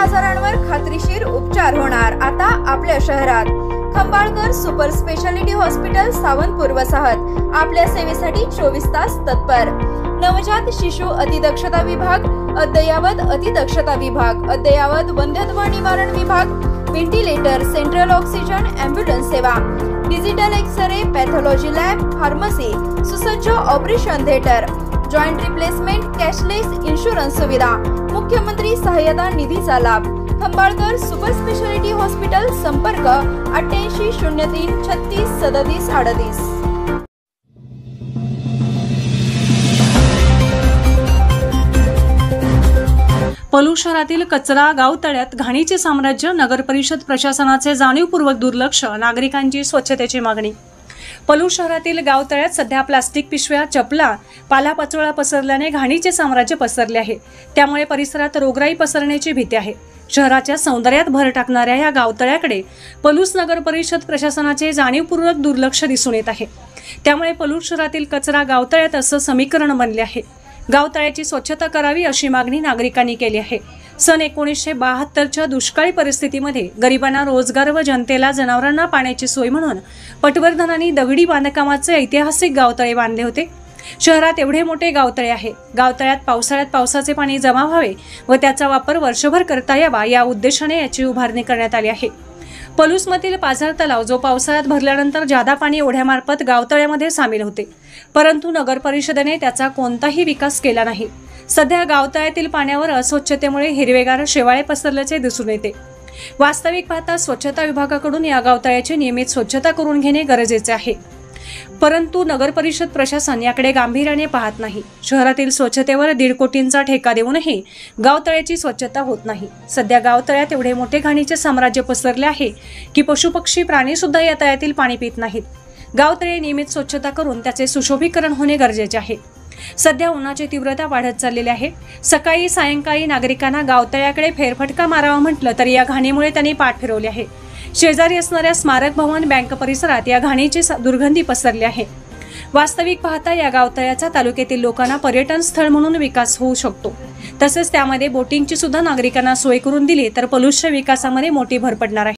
आजारांवर खात्रीशीर उपचार होणार आता आपल्या शहरात। Khambalkar super specialty hospital Sawantpur वसाहत आपल्या सेवेसाठी 24 तास तत्पर। नवजात शिशु अतिदक्षता विभाग, अद्ययावत अतिदक्षता विभाग, अद्ययावत वंध्यत्व निवारण विभाग, व्हेंटिलेटर, सेंट्रल ऑक्सिजन, एम्ब्युलन्स सेवा, digital x-ray, pathology lab, pharmacy, सुसज्ज operation theatre, joint replacement, cashless insurance सुविधा, मुख्यमंत्री सहायता निधीचा लाभ। खंबाळकर सुपर स्पेशालिटी हॉस्पिटल, संपर्क 88 03 36 37 38। पलूस शहरातील कचरा गावतळ्यात घाणीचे साम्राज्य, नगर परिषद प्रशासनाचे जाणीवपूर्वक दुर्लक्ष, नागरिकांची स्वच्छतेची मागणी। पलूस शहरातील गावतळ्यात सध्या प्लास्टिक पिशव्या, चपला, पालापाचोळा पसरल्याने घाणीचे साम्राज्य पसरले आहे। त्यामुळे परिसरात रोगराई पसरण्याची भीती आहे। शहराच्या सौंदर्यात भर टाकणाऱ्या या गावतळ्याकडे पलूस नगर परिषद प्रशासनाचे जाणीवपूर्वक दुर्लक्ष दिसून येत आहे। त्यामुळे पलूस शहरातील कचरा गावतळ्यात असं समीकरण बनले आहे। गावतळ्याची स्वच्छता करावी अशी मागणी नागरिकांनी केली आहे। सन 1972च्या दुष्काळी परिस्थितीमध्ये गरिबांना रोजगार व जनतेला जनावरांना पाण्याची सोय म्हणून पटवर्धनांनी दगडी बांधकामाचे ऐतिहासिक गावतळे बांधले होते। शहरात एवढे मोठे गावतळे आहे। गावतळ्यात पावसाळ्यात पावसाचे पाणी जमा व्हावे व त्याचा वापर वर्षभर करता यावा या उद्देशाने याची उभारणी करण्यात आली आहे। पलूसमधील पाझर तलाव जो पावसाळ्यात भरल्यानंतर जादा पाणी ओढ्यामार्फत गावतळ्यामध्ये सामील होते, परंतु नगर परिषदेने त्याचा कोणताही विकास केला नाही। सध्या गावतळ्यातील पाण्यावर अस्वच्छतेमुळे हिरवेगार शेवाळे पसरल्याचे दिसून येते। वास्तविक पाहता स्वच्छता विभागाकडून या गावतळ्याची नियमित स्वच्छता करून घेणे गरजेचे आहे, परंतु नगर परिषद प्रशासन याकडे गांभीर्याने पाहत नाही। शहरातील स्वच्छतेवर 1.5 कोटींचा ठेका देऊनही गावतळ्याची स्वच्छता होत नाही। सध्या गावतळ्यात एवढे मोठे घाणीचे साम्राज्य पसरले आहे की पशुपक्षी प्राणी सुद्धा या तळ्यातील पाणी पित नाहीत। गावतळे नियमित स्वच्छता करून त्याचे सुशोभीकरण होणे गरजेचे आहे। सध्या उन्हाची तीव्रता वाढत चाललेली आहे। सकाळी सायंकाळी नागरिकांना गावतळ्याकडे फेरफटका मारावा म्हटलं तरी या घाणीमुळे त्यांनी पाठ फिरवले आहे। शेजारी असणाऱ्या स्मारक भवन, बँक परिसरात या घाणीची दुर्गंधी पसरली आहे। वास्तविक पाहता या गावतळ्याचा तालुक्यातील लोकांना पर्यटन स्थळ म्हणून विकास होऊ शकतो। तसेच त्यामध्ये बोटिंगची सुद्धा नागरिकांना सोय करून दिली तर पलूसच्या विकासामध्ये मोठी भर पडणार आहे।